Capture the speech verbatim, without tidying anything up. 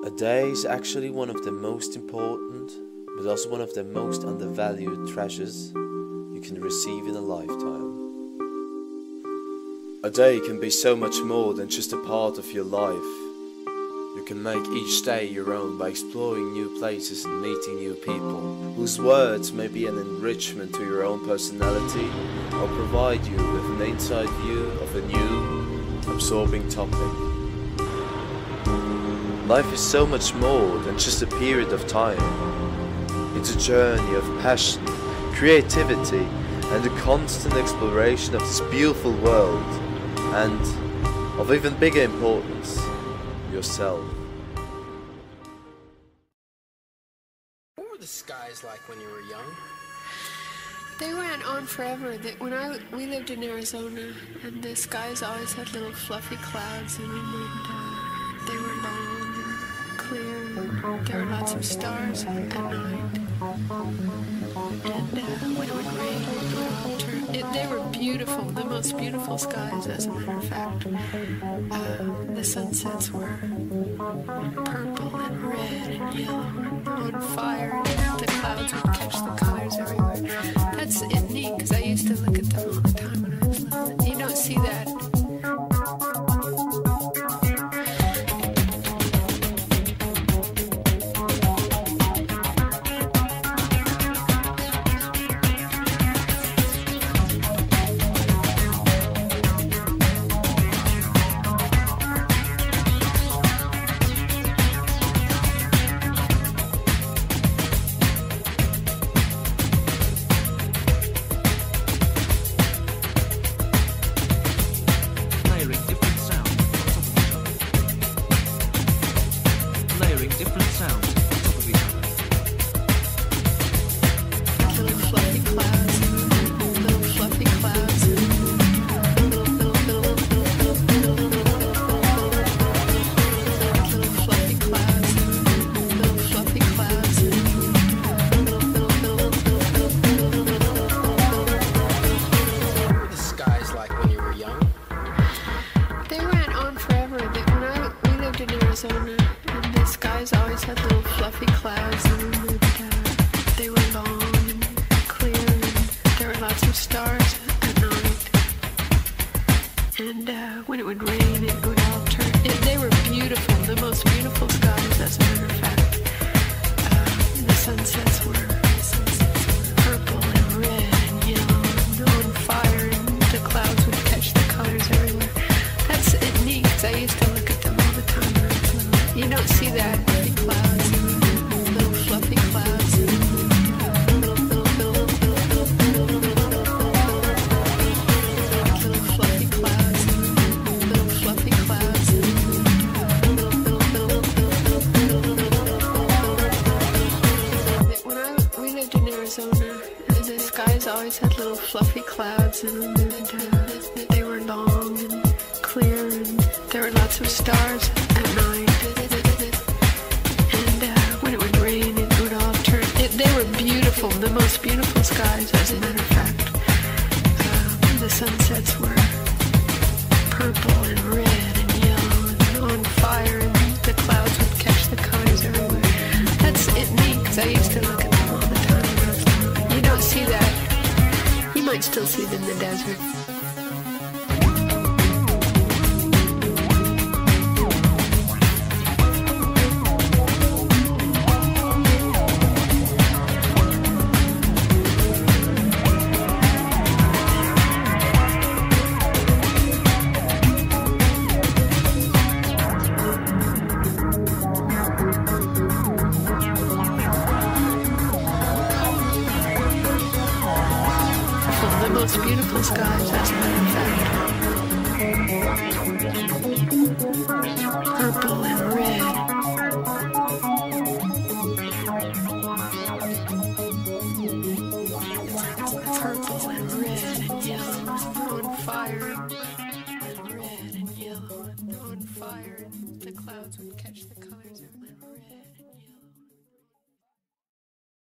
A day is actually one of the most important, but also one of the most undervalued treasures you can receive in a lifetime. A day can be so much more than just a part of your life. You can make each day your own by exploring new places and meeting new people, whose words may be an enrichment to your own personality or provide you with an inside view of a new, absorbing topic. Life is so much more than just a period of time. It's a journey of passion, creativity, and a constant exploration of this beautiful world, and, of even bigger importance, yourself. What were the skies like when you were young? They went on forever. They, when I we lived in Arizona, and the skies always had little fluffy clouds in them, and uh, they were long and clear. And there were lots of stars at night. And uh, when it would rain, it would all turn. It, they were beautiful, the most beautiful skies, as a matter of fact. Uh, the sunsets were purple and red and yellow and on fire, and the clouds would catch the colors everywhere. That's it neat, because I used to look at them all the time when I was little. You don't see that. Different sounds on top of each other. Little fluffy clouds, little fluffy clouds, little, little, little, little, little, little fluffy clouds, little fluffy clouds, little, little, little. What were the skies like when you were young? They went on forever. They, when I we lived in Arizona. The skies always had little fluffy clouds in them, and uh, they were long and clear, and there were lots of stars at night. And uh, when it would rain, it would all turn. It, they were beautiful, the most beautiful skies, as a matter of fact. Uh, the sunsets were purple and red and yellow and on fire, and the clouds would catch the colors everywhere. That's it neat, because I used to look at them all the time when I was little. You don't see that big clouds, little fluffy clouds, little, little, little, little, little, little fluffy clouds, little fluffy clouds, little, little, little. When I we lived in Arizona, the skies always had little fluffy clouds in them, and uh, they were long and clear, and there were lots of stars at night. They were beautiful, the most beautiful skies, as a matter of fact. Uh, the sunsets were purple and red and yellow and on fire, and the clouds would catch the colors everywhere. That's it neat, because I used to look at them all the time when I was little. You don't see that. You might still see them in the desert. The most beautiful skies, as a matter of fact. Purple and